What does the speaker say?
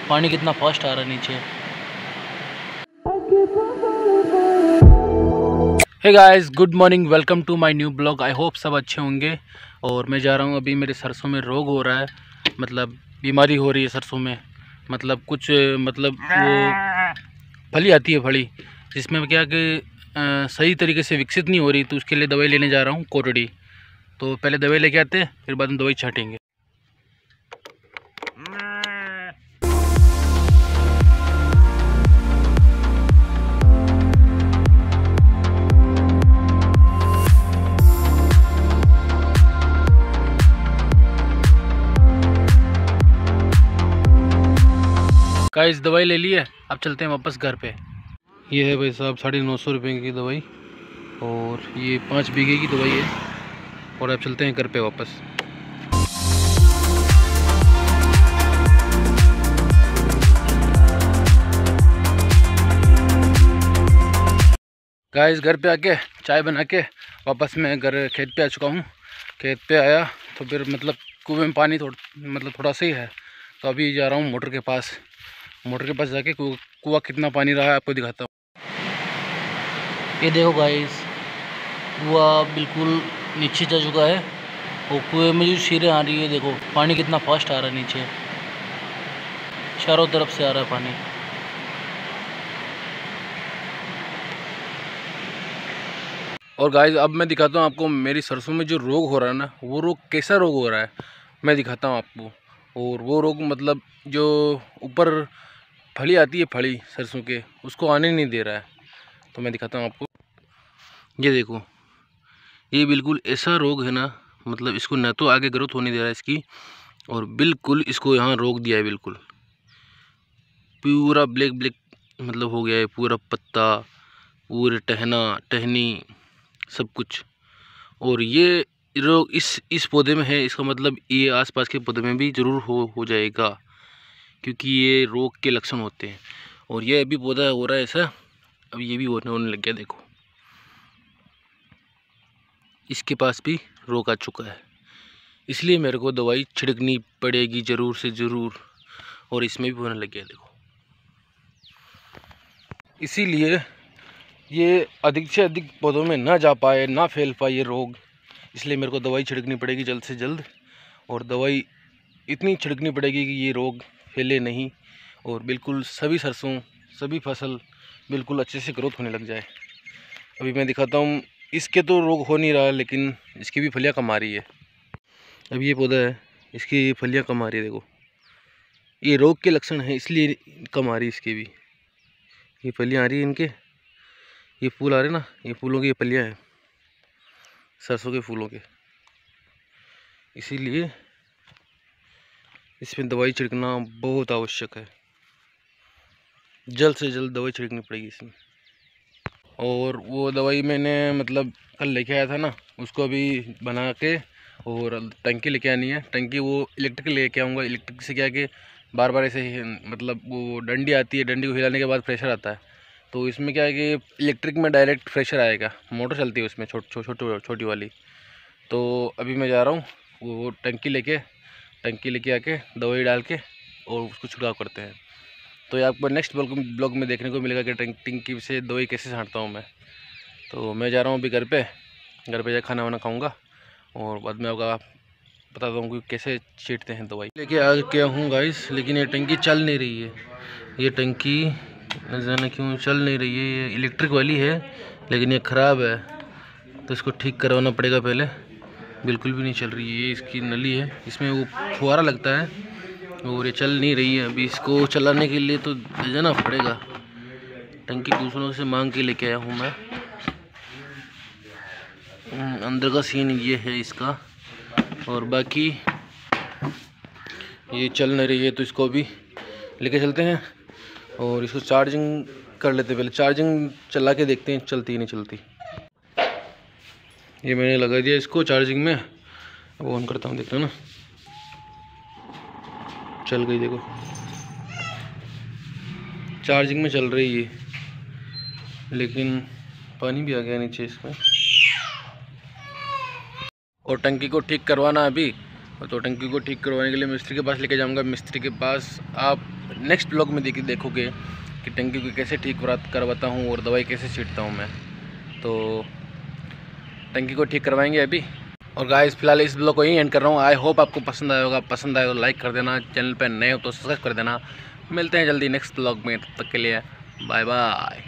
पानी कितना फास्ट आ रहा है नीचे। Hey guys, good morning, welcome to my new blog. I hope सब अच्छे होंगे। और मैं जा रहा हूँ, अभी मेरे सरसों में रोग हो रहा है, मतलब बीमारी हो रही है सरसों में। मतलब कुछ वो फली आती है, फली जिसमें क्या कि सही तरीके से विकसित नहीं हो रही, तो उसके लिए दवाई लेने जा रहा हूँ कोटड़ी। तो पहले दवाई लेके आते हैं, फिर बाद में दवाई छाटेंगे। गाइस, दवाई ले ली है, अब चलते हैं वापस घर पे। ये है भाई साहब 950 रुपये की दवाई, और ये 5 बीघे की दवाई है, और अब चलते हैं घर पे वापस। गाइस, घर पे आके चाय बना के वापस मैं घर खेत पे आ चुका हूँ। खेत पे आया तो फिर मतलब कुएं में पानी थोड़ा सा ही है, तो अभी जा रहा हूँ मोटर के पास। मोटर के पास जाके कुआं कितना पानी रहा है आपको दिखाता हूँ। ये देखो गाइस, कुआं बिल्कुल नीचे जा चुका है, और कुएं में जो शीरें आ रही है, देखो पानी कितना फास्ट आ रहा है नीचे, चारों तरफ से आ रहा है पानी। और गाइस, अब मैं दिखाता हूँ आपको मेरी सरसों में जो रोग हो रहा है ना, वो रोग कैसा रोग हो रहा है मैं दिखाता हूँ आपको। और वो रोग मतलब जो ऊपर फली आती है, फली सरसों के, उसको आने नहीं दे रहा है। तो मैं दिखाता हूँ आपको। ये देखो, ये बिल्कुल ऐसा रोग है ना, मतलब इसको न तो आगे ग्रोथ होने दे रहा है इसकी, और बिल्कुल इसको यहाँ रोक दिया है। बिल्कुल पूरा ब्लैक ब्लैक मतलब हो गया है, पूरा पत्ता, पूरे टहनी सब कुछ। और ये रोग इस पौधे में है, इसका मतलब ये आसपास के पौधे में भी ज़रूर हो जाएगा, क्योंकि ये रोग के लक्षण होते हैं। और ये अभी पौधा हो रहा है ऐसा, अब ये भी होने लग गया। देखो, इसके पास भी रोग आ चुका है, इसलिए मेरे को दवाई छिड़कनी पड़ेगी ज़रूर से ज़रूर। और इसमें भी होने लग गया देखो, इसीलिए ये अधिक से अधिक पौधों में ना जा पाए, ना फैल पाए ये रोग, इसलिए मेरे को दवाई छिड़कनी पड़ेगी जल्द से जल्द। और दवाई इतनी छिड़कनी पड़ेगी कि ये रोग फैले नहीं, और बिल्कुल सभी सरसों, सभी फसल बिल्कुल अच्छे से ग्रोथ होने लग जाए। अभी मैं दिखाता हूँ, इसके तो रोग हो नहीं रहा, लेकिन इसकी भी फलियाँ कम आ रही है। अब ये पौधा है, इसकी फलियाँ कम आ रही है। देखो, ये रोग के लक्षण है, इसलिए कम आ रही है इसकी भी। ये फलियाँ आ रही है इनके, ये फूल आ रहे ना, ये फूलों की ये फलियाँ हैं, सरसों के फूलों के। इसीलिए इसमें दवाई छिड़कना बहुत आवश्यक है, जल्द से जल्द दवाई छिड़कनी पड़ेगी इसमें। और वो दवाई मैंने मतलब कल लेके आया था ना, उसको अभी बना के, और टंकी लेके आनी है। टंकी वो इलेक्ट्रिक लेके आऊँगा। इलेक्ट्रिक से क्या कि बार बार ऐसे मतलब वो डंडी आती है, डंडी को हिलाने के बाद प्रेशर आता है। तो इसमें क्या है कि इलेक्ट्रिक में डायरेक्ट प्रेशर आएगा, मोटर चलती है उसमें छोटी वाली। तो अभी मैं जा रहा हूँ वो टंकी लेके आके दवाई डाल के और उसको छिड़काव करते हैं। तो ये आपको नेक्स्ट ब्लॉग में देखने को मिलेगा कि टंकी से दवाई कैसे छांटता हूँ मैं। तो मैं जा रहा हूँ अभी घर पे जाकर खाना वाना खाऊँगा, और बाद में आपका बताता हूँ कि कैसे छींटते हैं दवाई। लेके आ गया हूँ गाइस, लेकिन ये टंकी चल नहीं रही है। ये टंकी न जाने क्यों चल नहीं रही है। ये इलेक्ट्रिक वाली है, लेकिन ये ख़राब है, तो इसको ठीक करवाना पड़ेगा पहले। बिल्कुल भी नहीं चल रही है। ये इसकी नली है, इसमें वो फुहारा लगता है, और ये चल नहीं रही है। अभी इसको चलाने के लिए तो ले जाना पड़ेगा। टंकी दूसरों से मांग के लेके आया हूँ मैं। अंदर का सीन ये है इसका, और बाकी ये चल नहीं रही है, तो इसको भी लेके चलते हैं और इसको चार्जिंग कर लेते हैं। पहले चार्जिंग चला के देखते हैं चलती है नहीं चलती। ये मैंने लगा दिया इसको चार्जिंग में, अब ऑन करता हूँ, देख रहे हो ना, चल गई। देखो, चार्जिंग में चल रही है, लेकिन पानी भी आ गया नीचे इसमें। और टंकी को ठीक करवाना अभी, तो टंकी को ठीक करवाने के लिए मिस्त्री के पास लेके जाऊंगा। मिस्त्री के पास आप नेक्स्ट ब्लॉग में देखोगे कि टंकी को कैसे ठीक करवाता हूँ और दवाई कैसे छींटता हूँ मैं। तो टंकी को ठीक करवाएंगे अभी। और गाइस फिलहाल इस ब्लॉग को यहीं एंड कर रहा हूँ। आई होप आपको पसंद आया होगा। पसंद आए तो लाइक कर देना, चैनल पर नए हो तो सब्सक्राइब कर देना। मिलते हैं जल्दी नेक्स्ट ब्लॉग में, तब तक के लिए बाय बाय।